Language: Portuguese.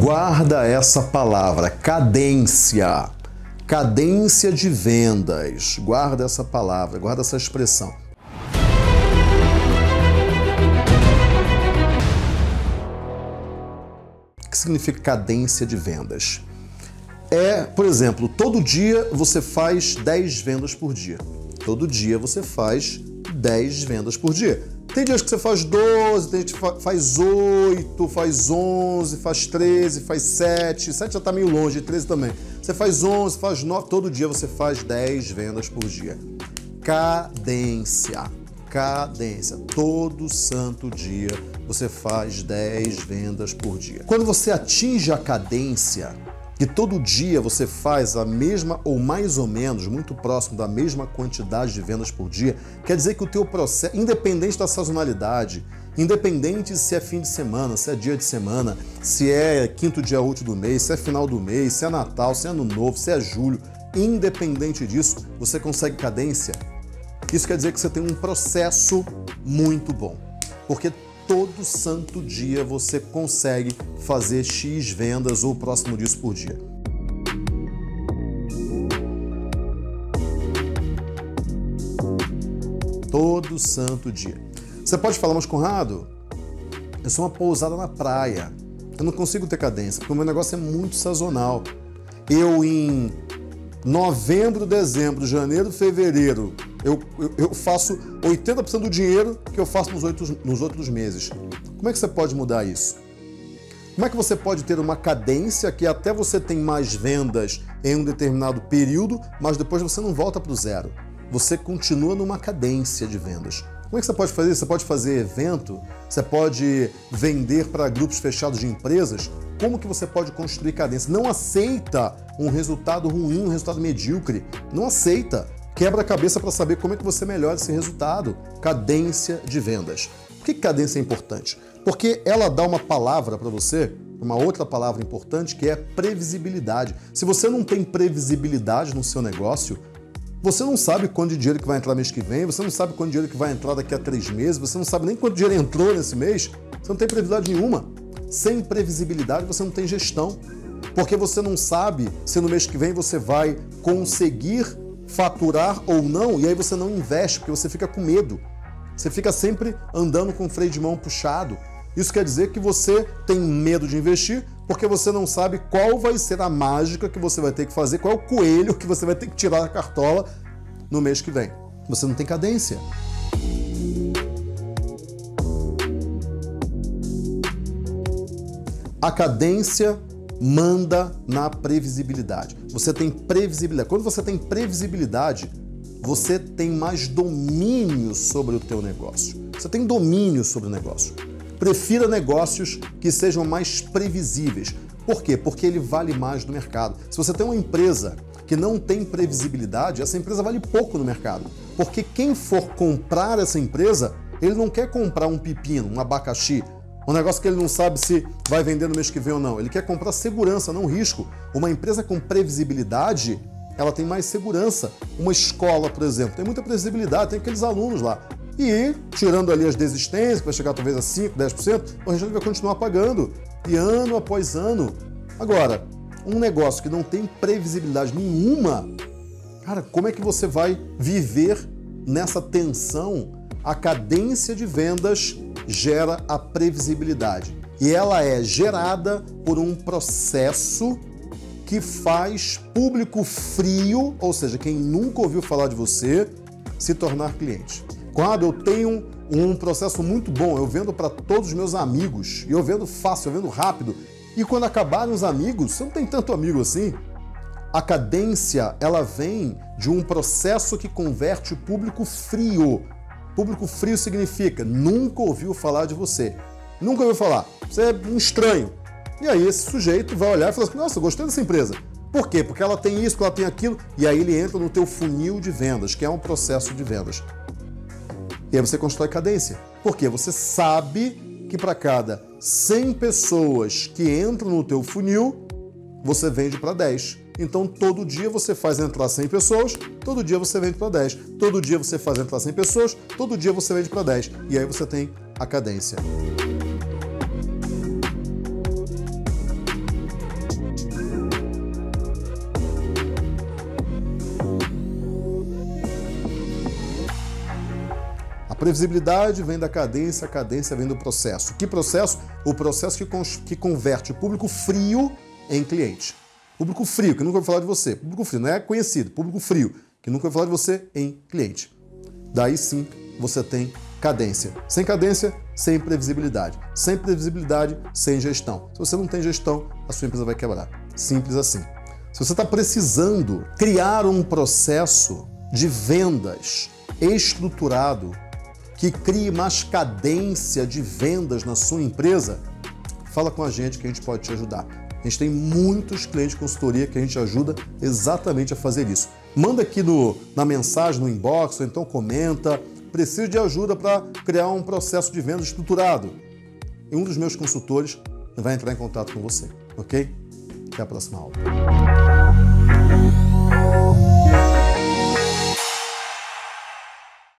Guarda essa palavra, cadência. Cadência de vendas. Guarda essa palavra, guarda essa expressão. O que significa cadência de vendas? Por exemplo, todo dia você faz 10 vendas por dia. Todo dia você faz 10 vendas por dia. Tem dias que você faz 12, tem gente que faz 8, faz 11, faz 13, faz 7. 7 já está meio longe, 13 também. Você faz 11, faz 9, todo dia você faz 10 vendas por dia. Cadência. Cadência. Todo santo dia você faz 10 vendas por dia. Quando você atinge a cadência, que todo dia você faz a mesma ou mais ou menos, muito próximo da mesma quantidade de vendas por dia, quer dizer que o teu processo, independente da sazonalidade, independente se é fim de semana, se é dia de semana, se é quinto dia útil do mês, se é final do mês, se é Natal, se é Ano Novo, se é julho, independente disso, você consegue cadência. Isso quer dizer que você tem um processo muito bom, porque todo santo dia você consegue fazer X vendas ou próximo disso por dia. Todo santo dia. Você pode falar, mas Conrado, eu sou uma pousada na praia. Eu não consigo ter cadência, porque o meu negócio é muito sazonal. Eu em novembro, dezembro, janeiro, fevereiro, eu faço 80% do dinheiro que eu faço nos outros meses. Como é que você pode mudar isso? Como é que você pode ter uma cadência que até você tem mais vendas em um determinado período, mas depois você não volta para o zero? Você continua numa cadência de vendas. Como é que você pode fazer isso? Você pode fazer evento? Você pode vender para grupos fechados de empresas? Como que você pode construir cadência? Não aceita um resultado ruim, um resultado medíocre. Não aceita. Quebra a cabeça para saber como é que você melhora esse resultado. Cadência de vendas. Por que cadência é importante? Porque ela dá uma palavra para você, uma outra palavra importante, que é previsibilidade. Se você não tem previsibilidade no seu negócio, você não sabe quanto de dinheiro que vai entrar mês que vem, você não sabe quanto dinheiro que vai entrar daqui a 3 meses, você não sabe nem quanto dinheiro entrou nesse mês, você não tem previsibilidade nenhuma. Sem previsibilidade você não tem gestão, porque você não sabe se no mês que vem você vai conseguir faturar ou não, e aí você não investe, porque você fica com medo. Você fica sempre andando com o freio de mão puxado. Isso quer dizer que você tem medo de investir, porque você não sabe qual vai ser a mágica que você vai ter que fazer, qual é o coelho que você vai ter que tirar da cartola no mês que vem. Você não tem cadência. A cadência manda na previsibilidade. Você tem previsibilidade. Quando você tem previsibilidade, você tem mais domínio sobre o teu negócio. Você tem domínio sobre o negócio. Prefira negócios que sejam mais previsíveis. Por quê? Porque ele vale mais no mercado. Se você tem uma empresa que não tem previsibilidade, essa empresa vale pouco no mercado. Porque quem for comprar essa empresa, ele não quer comprar um pepino, um abacaxi, um negócio que ele não sabe se vai vender no mês que vem ou não. Ele quer comprar segurança, não risco. Uma empresa com previsibilidade, ela tem mais segurança. Uma escola, por exemplo, tem muita previsibilidade, tem aqueles alunos lá. E, tirando ali as desistências, que vai chegar talvez a 5%, 10%, o restante vai continuar pagando. E ano após ano. Agora, um negócio que não tem previsibilidade nenhuma, cara, como é que você vai viver nessa tensão? A cadência de vendas gera a previsibilidade. E ela é gerada por um processo que faz público frio, ou seja, quem nunca ouviu falar de você, se tornar cliente. Quando eu tenho um processo muito bom, eu vendo para todos os meus amigos, e eu vendo fácil, eu vendo rápido, e quando acabarem os amigos, você não tem tanto amigo assim. A cadência, ela vem de um processo que converte o público frio. Público frio significa nunca ouviu falar de você. Nunca ouviu falar. Você é um estranho. E aí esse sujeito vai olhar e falar assim, nossa, eu gostei dessa empresa. Por quê? Porque ela tem isso, porque ela tem aquilo. E aí ele entra no teu funil de vendas, que é um processo de vendas. E aí você constrói cadência. Por quê? Você sabe que para cada 100 pessoas que entram no teu funil, você vende para 10. Então, todo dia você faz entrar 100 pessoas, todo dia você vende para 10. Todo dia você faz entrar 100 pessoas, todo dia você vende para 10. E aí você tem a cadência. previsibilidade vem da cadência, a cadência vem do processo. Que processo? O processo que converte o público frio em cliente. Público frio, que nunca ouviu falar de você. Público frio, não é conhecido. Público frio, que nunca ouviu falar de você, em cliente. Daí sim, você tem cadência. Sem cadência, sem previsibilidade. Sem previsibilidade, sem gestão. Se você não tem gestão, a sua empresa vai quebrar. Simples assim. Se você está precisando criar um processo de vendas estruturado que crie mais cadência de vendas na sua empresa, fala com a gente que a gente pode te ajudar. A gente tem muitos clientes de consultoria que a gente ajuda exatamente a fazer isso. Manda aqui na mensagem, no inbox, ou então comenta. Preciso de ajuda para criar um processo de venda estruturado. E um dos meus consultores vai entrar em contato com você, ok? Até a próxima aula.